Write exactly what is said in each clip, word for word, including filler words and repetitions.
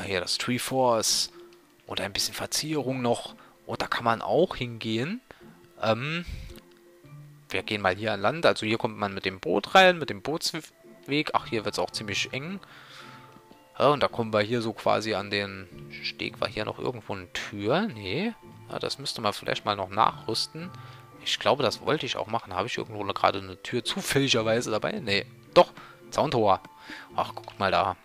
hier das Treeforce und ein bisschen Verzierung noch. Und da kann man auch hingehen. Ähm, wir gehen mal hier an Land. Also hier kommt man mit dem Boot rein, mit dem Bootsweg. Ach, hier wird es auch ziemlich eng. Ja, und da kommen wir hier so quasi an den Steg. War hier noch irgendwo eine Tür? Nee. Ja, das müsste man vielleicht mal noch nachrüsten. Ich glaube, das wollte ich auch machen. Habe ich irgendwo gerade eine Tür zufälligerweise dabei? Nee. Doch. Zauntor. Ach, guck mal da.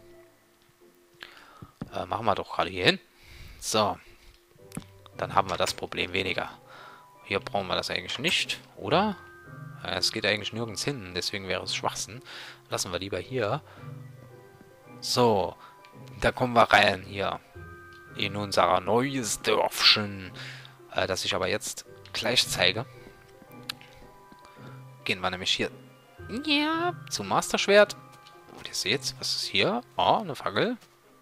Äh, machen wir doch gerade hier hin. So. Dann haben wir das Problem weniger. Hier brauchen wir das eigentlich nicht, oder? Ja, es geht eigentlich nirgends hin, deswegen wäre es Schwachsinn. Lassen wir lieber hier. So. Da kommen wir rein hier. In unser neues Dörfchen. Äh, das ich aber jetzt gleich zeige. Gehen wir nämlich hier. Ja, zum Masterschwert. Und ihr seht, was ist hier? Oh, eine Fackel.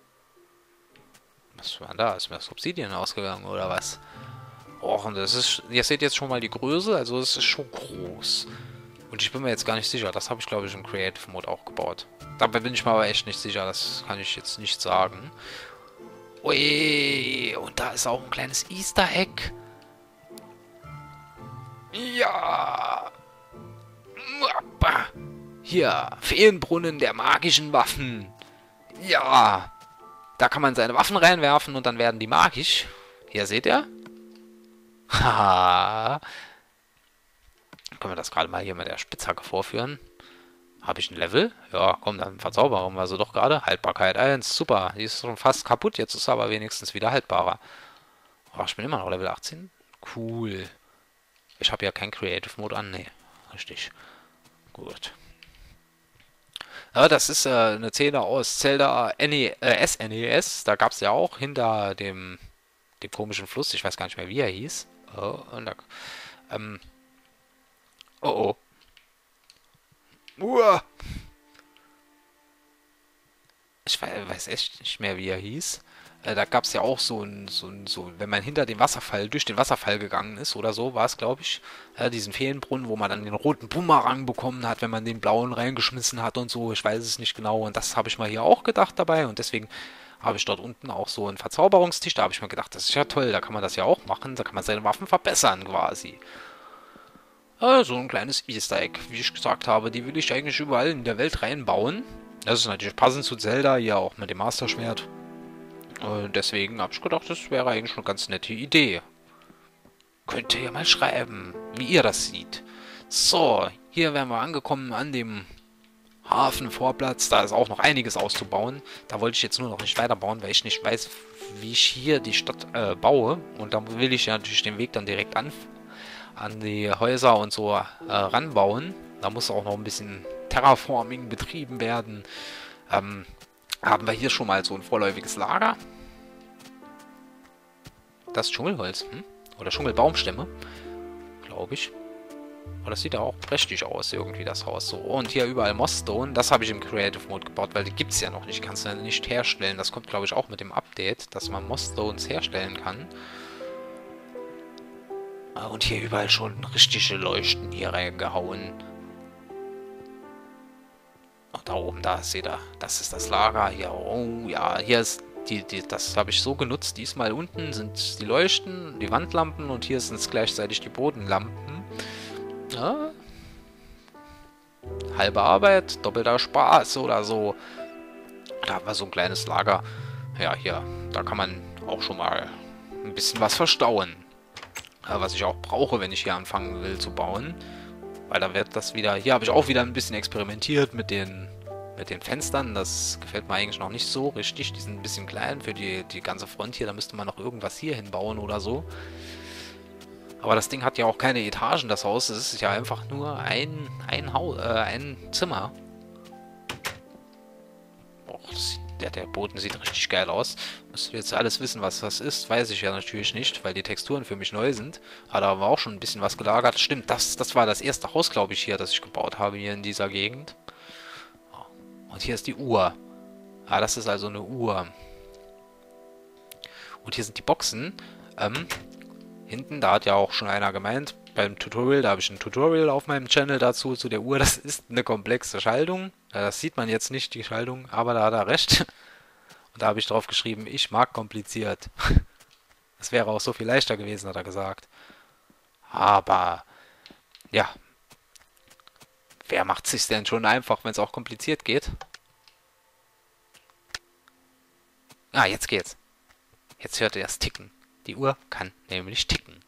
Was war denn da? Ist mir das Obsidian ausgegangen oder was? Och, und das ist. Ihr seht jetzt schon mal die Größe, also es ist schon groß. Und ich bin mir jetzt gar nicht sicher. Das habe ich, glaube ich, im Creative Mode auch gebaut. Dabei bin ich mir aber echt nicht sicher. Das kann ich jetzt nicht sagen. Ui, und da ist auch ein kleines Easter Egg. Ja. Hier, Feenbrunnen der magischen Waffen. Ja. Da kann man seine Waffen reinwerfen und dann werden die magisch. Hier seht ihr. Haha. Können wir das gerade mal hier mit der Spitzhacke vorführen. Habe ich ein Level? Ja, komm, dann verzaubern wir sie doch gerade. Haltbarkeit eins, super. Die ist schon fast kaputt, jetzt ist sie aber wenigstens wieder haltbarer. Oh, ich bin immer noch Level achtzehn. Cool. Ich habe ja kein Creative Mode an. Nee, richtig. Gut. Ja, das ist äh, eine Szene aus Zelda N E, äh, S N E S. Da gab es ja auch hinter dem, dem komischen Fluss, ich weiß gar nicht mehr, wie er hieß. Oh, und da, ähm, oh, oh. Uah. Ich weiß echt nicht mehr, wie er hieß. Äh, da gab es ja auch so ein, so ein, so, wenn man hinter dem Wasserfall, durch den Wasserfall gegangen ist oder so, war es, glaube ich, äh, diesen Feenbrunnen, wo man dann den roten Bumerang bekommen hat, wenn man den blauen reingeschmissen hat und so. Ich weiß es nicht genau. Und das habe ich mal hier auch gedacht dabei. Und deswegen habe ich dort unten auch so einen Verzauberungstisch. Da habe ich mir gedacht, das ist ja toll, da kann man das ja auch machen. Da kann man seine Waffen verbessern quasi. Äh, so ein kleines Easter Egg, wie ich gesagt habe. Die will ich eigentlich überall in der Welt reinbauen. Das ist natürlich passend zu Zelda, hier auch mit dem Master-Schwert. Und deswegen habe ich gedacht, das wäre eigentlich eine ganz nette Idee. Könnt ihr ja mal schreiben, wie ihr das seht. So, hier wären wir angekommen an dem Hafenvorplatz. Da ist auch noch einiges auszubauen. Da wollte ich jetzt nur noch nicht weiterbauen, weil ich nicht weiß, wie ich hier die Stadt äh, baue. Und da will ich ja natürlich den Weg dann direkt an, an die Häuser und so äh, ranbauen. Da muss auch noch ein bisschen Terraforming betrieben werden. Ähm, haben wir hier schon mal so ein vorläufiges Lager. Das ist Dschungelholz, hm? Oder Dschungelbaumstämme, glaube ich. Aber das sieht ja auch prächtig aus, irgendwie, das Haus. So, und hier überall Mossstone. Das habe ich im Creative Mode gebaut, weil die gibt es ja noch nicht. Kannst du ja nicht herstellen. Das kommt, glaube ich, auch mit dem Update, dass man Mossstones herstellen kann. Und hier überall schon richtige Leuchten hier reingehauen. Und da oben, da seht ihr, das ist das Lager. Hier, oh ja, hier ist die, die das habe ich so genutzt. Diesmal unten sind die Leuchten, die Wandlampen und hier sind es gleichzeitig die Bodenlampen. Ja. Halbe Arbeit, doppelter Spaß oder so. Da haben wir so ein kleines Lager. Ja, hier, da kann man auch schon mal ein bisschen was verstauen. Ja, was ich auch brauche, wenn ich hier anfangen will zu bauen. Weil da wird das wieder... Hier habe ich auch wieder ein bisschen experimentiert mit den, mit den Fenstern. Das gefällt mir eigentlich noch nicht so richtig. Die sind ein bisschen klein für die, die ganze Front hier. Da müsste man noch irgendwas hier hinbauen oder so. Aber das Ding hat ja auch keine Etagen, das Haus. Es ist ja einfach nur ein, ein, Haus, äh, ein Zimmer. Och, das sieht, der, der Boden sieht richtig geil aus. Müsst ihr jetzt alles wissen, was das ist, weiß ich ja natürlich nicht, weil die Texturen für mich neu sind. Aber da haben wir auch schon ein bisschen was gelagert. Stimmt, das, das war das erste Haus, glaube ich, hier, das ich gebaut habe, hier in dieser Gegend. Und hier ist die Uhr. Ah, das ist also eine Uhr. Und hier sind die Boxen. Ähm... Hinten, da hat ja auch schon einer gemeint, beim Tutorial, da habe ich ein Tutorial auf meinem Channel dazu, zu der Uhr. Das ist eine komplexe Schaltung. Das sieht man jetzt nicht, die Schaltung, aber da hat er recht. Und da habe ich drauf geschrieben, ich mag kompliziert. Es wäre auch so viel leichter gewesen, hat er gesagt. Aber, ja, wer macht sich denn schon einfach, wenn es auch kompliziert geht? Ah, jetzt geht's. Jetzt hört ihr das Ticken. Die Uhr kann nämlich ticken.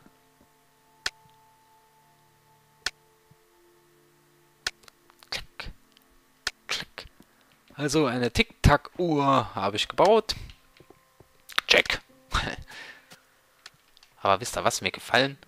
Klick, klick. Also eine Tick-Tack-Uhr habe ich gebaut. Check. Aber wisst ihr, was mir gefallen?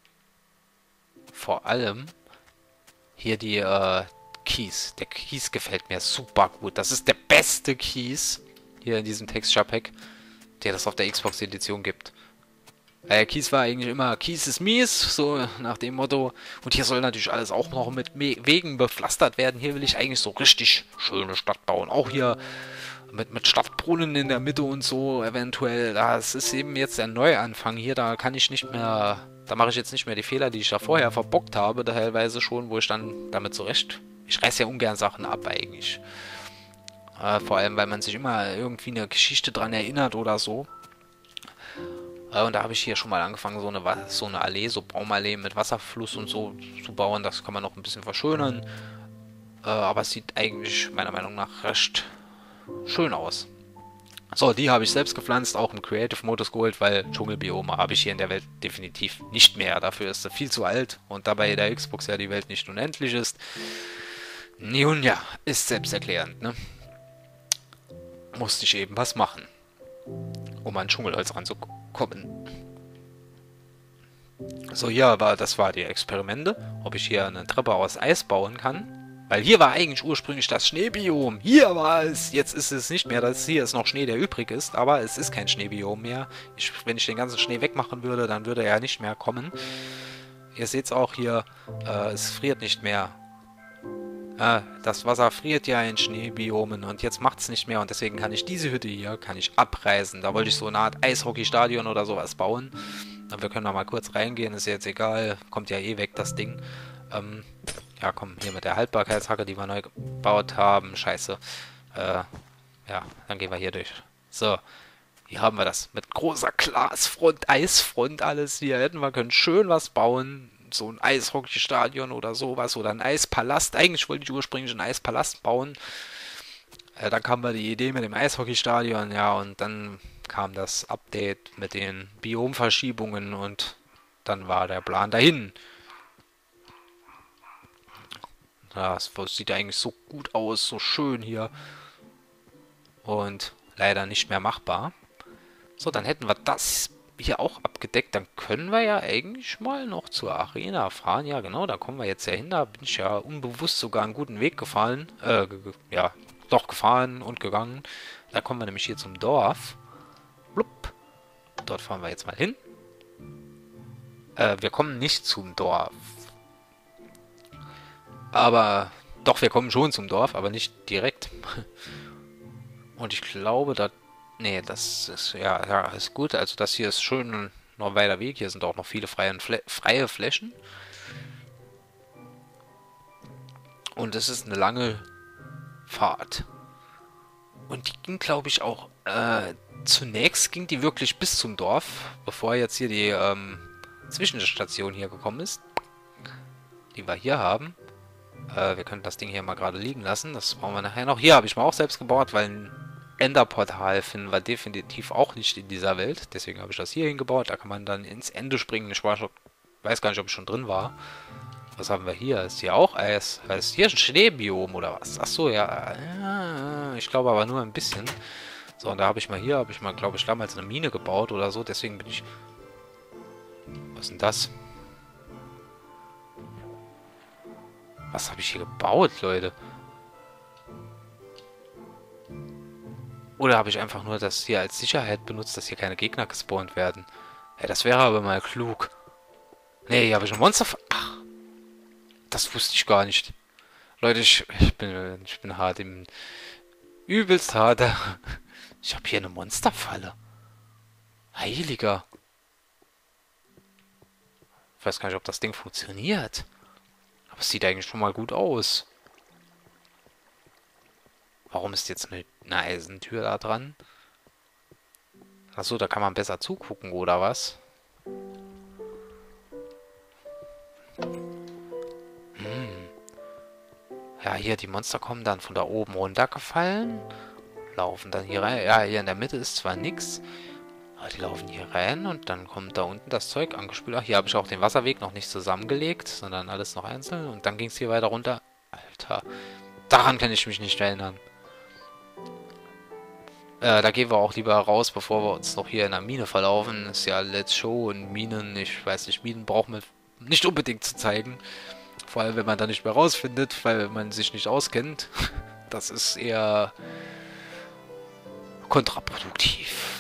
Vor allem hier die äh, Keys. Der Keys gefällt mir super gut. Das ist der beste Keys hier in diesem Texture-Pack, der das auf der Xbox-Edition gibt. Äh, Keys war eigentlich immer, Keys ist mies, so nach dem Motto. Und hier soll natürlich alles auch noch mit Me Wegen bepflastert werden. Hier will ich eigentlich so richtig schöne Stadt bauen. Auch hier mit, mit Stadtbrunnen in der Mitte und so eventuell. Das ist eben jetzt der Neuanfang hier. Da kann ich nicht mehr, da mache ich jetzt nicht mehr die Fehler, die ich da vorher verbockt habe, teilweise schon, wo ich dann damit zurecht. Ich reiße ja ungern Sachen ab eigentlich. Äh, vor allem, weil man sich immer irgendwie eine Geschichte dran erinnert oder so. Äh, und da habe ich hier schon mal angefangen, so eine, so eine Allee, so Baumallee mit Wasserfluss und so zu bauen. Das kann man noch ein bisschen verschönern. Äh, aber es sieht eigentlich meiner Meinung nach recht schön aus. So, die habe ich selbst gepflanzt, auch im Creative Modus geholt, weil Dschungelbiome habe ich hier in der Welt definitiv nicht mehr. Dafür ist sie viel zu alt und dabei der Xbox ja die Welt nicht unendlich ist. Nun ja, ist selbsterklärend, ne? Musste ich eben was machen, um an Dschungelholz ranzukommen. So, hier war, das war die Experimente, ob ich hier eine Treppe aus Eis bauen kann. Weil hier war eigentlich ursprünglich das Schneebiom. Hier war es. Jetzt ist es nicht mehr. Das hier ist noch Schnee, der übrig ist. Aber es ist kein Schneebiom mehr. Ich, wenn ich den ganzen Schnee wegmachen würde, dann würde er ja nicht mehr kommen. Ihr seht es auch hier. Äh, es friert nicht mehr. Äh, das Wasser friert ja in Schneebiomen. Und jetzt macht es nicht mehr. Und deswegen kann ich diese Hütte hier kann ich abreißen. Da wollte ich so eine Art Eishockeystadion oder sowas bauen. Und wir können da mal kurz reingehen. Ist jetzt egal. Kommt ja eh weg, das Ding. Ähm... Ja, komm, hier mit der Haltbarkeitshacke, die wir neu gebaut haben. Scheiße. Äh, ja, dann gehen wir hier durch. So, hier haben wir das mit großer Glasfront, Eisfront, alles. Hier hätten wir können schön was bauen. So ein Eishockeystadion oder sowas. Oder ein Eispalast. Eigentlich wollte ich ursprünglich einen Eispalast bauen. Äh, dann kam mir die Idee mit dem Eishockeystadion. Ja, und dann kam das Update mit den Biomverschiebungen. Und dann war der Plan dahin. Ja, es sieht eigentlich so gut aus, so schön hier. Und leider nicht mehr machbar. So, dann hätten wir das hier auch abgedeckt. Dann können wir ja eigentlich mal noch zur Arena fahren. Ja, genau, da kommen wir jetzt ja hin. Da bin ich ja unbewusst sogar einen guten Weg gefahren. Äh, ja, doch gefahren und gegangen. Da kommen wir nämlich hier zum Dorf. Blub. Dort fahren wir jetzt mal hin. Äh, wir kommen nicht zum Dorf. Aber, doch, wir kommen schon zum Dorf, aber nicht direkt. Und ich glaube, da... Nee, das ist, ja, ja, ist gut. Also das hier ist schön noch ein weiter Weg. Hier sind auch noch viele freie, Flä freie Flächen. Und es ist eine lange Fahrt. Und die ging, glaube ich, auch... Äh, zunächst ging die wirklich bis zum Dorf, bevor jetzt hier die ähm, Zwischenstation hier gekommen ist. Die wir hier haben. Äh, wir können das Ding hier mal gerade liegen lassen. Das brauchen wir nachher noch. Hier habe ich mal auch selbst gebaut, weil ein Enderportal finden wir definitiv auch nicht in dieser Welt. Deswegen habe ich das hier hingebaut. Da kann man dann ins Ende springen. Ich weiß gar nicht, ob ich schon drin war. Was haben wir hier? Ist hier auch Eis? Ist hier ein Schneebiom oder was? Achso, ja. ja. Ich glaube aber nur ein bisschen. So, und da habe ich mal hier, habe ich mal, glaube ich, damals eine Mine gebaut oder so. Deswegen bin ich... Was ist denn das? Was habe ich hier gebaut, Leute? Oder habe ich einfach nur das hier als Sicherheit benutzt, dass hier keine Gegner gespawnt werden? Ja, das wäre aber mal klug. Nee, hier habe ich ein Monster... Ach, das wusste ich gar nicht. Leute, ich, ich bin ich bin hart im... Übelst hart. Ich habe hier eine Monsterfalle. Heiliger. Ich weiß gar nicht, ob das Ding funktioniert. Aber es sieht eigentlich schon mal gut aus. Warum ist jetzt eine, eine Eisentür da dran? Achso, da kann man besser zugucken, oder was? Ja, hier, die Monster kommen dann von da oben runtergefallen. Laufen dann hier rein. Ja, hier in der Mitte ist zwar nix. Aber die laufen hier rein und dann kommt da unten das Zeug angespült. Ach, hier habe ich auch den Wasserweg noch nicht zusammengelegt, sondern alles noch einzeln. Und dann ging es hier weiter runter. Alter, daran kann ich mich nicht erinnern. Äh, da gehen wir auch lieber raus, bevor wir uns noch hier in der Mine verlaufen. Ist ja Let's Show und Minen, ich weiß nicht, Minen braucht man nicht unbedingt zu zeigen. Vor allem, wenn man da nicht mehr rausfindet, weil man sich nicht auskennt. Das ist eher kontraproduktiv.